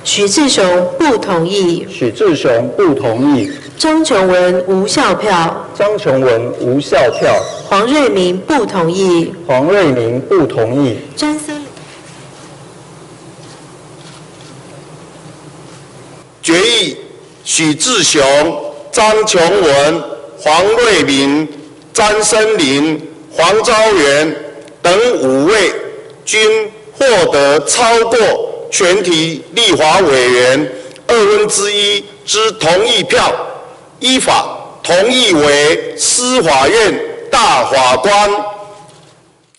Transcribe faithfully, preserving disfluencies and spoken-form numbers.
许志雄不同意。 许志雄不同意。 张琼文无效票。 张琼文无效票。 黄瑞明不同意。 黄瑞明不同意。 詹森决议许志雄、张琼文、黄瑞明、詹森林、黄昭元等五位均获得超过全体立法委员二分之一之同意票，依法同意为司法院大法官。